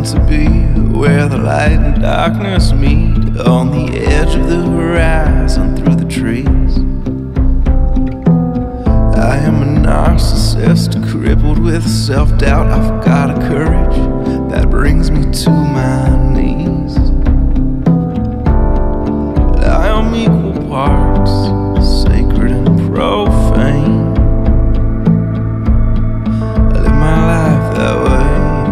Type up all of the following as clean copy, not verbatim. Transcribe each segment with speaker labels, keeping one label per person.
Speaker 1: to be where the light and darkness meet, on the edge of the horizon through the trees. I am a narcissist, crippled with self-doubt. I've got a courage that brings me to my knees. I am equal parts sacred and profane. I live my life that way.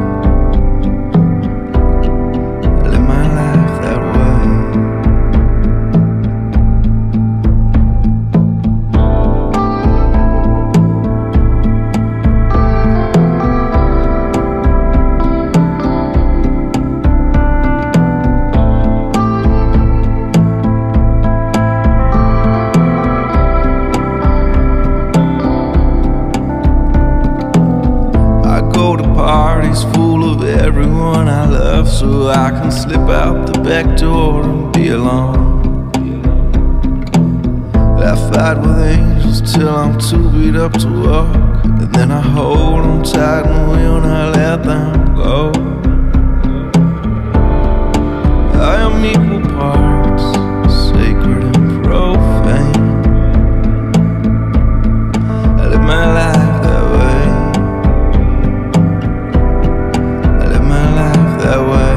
Speaker 1: I live my life that way. Parties full of everyone I love, so I can slip out the back door and be alone. I fight with angels till I'm too beat up to walk, and then I hold them tight and will not let them go. I am equal parts sacred and profane. I live my life that way. That way.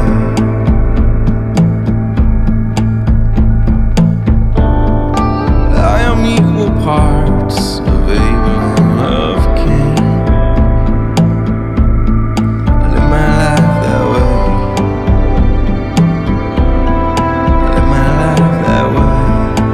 Speaker 1: I am equal parts of Abel and of Cain. I live my life that way. I live my life that way.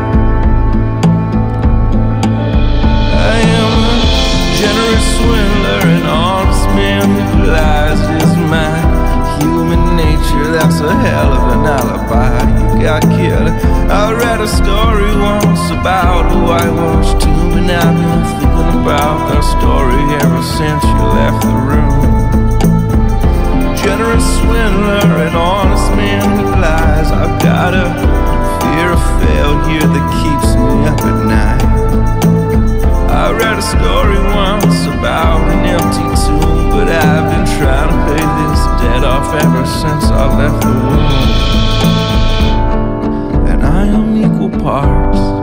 Speaker 1: I am a generous swindler, an honest man who lies his mind. Human nature, that's a hell of an alibi. You got killed. I read a story once about a whitewashed tomb, and I've been thinking about that story ever since you left the room. Generous swindler, an honest man who lies. I've got a fear of failure that keeps me up at night. I read a story once about an empty tomb, but I've been trying to pay this debt off ever since I left the womb. And I am equal parts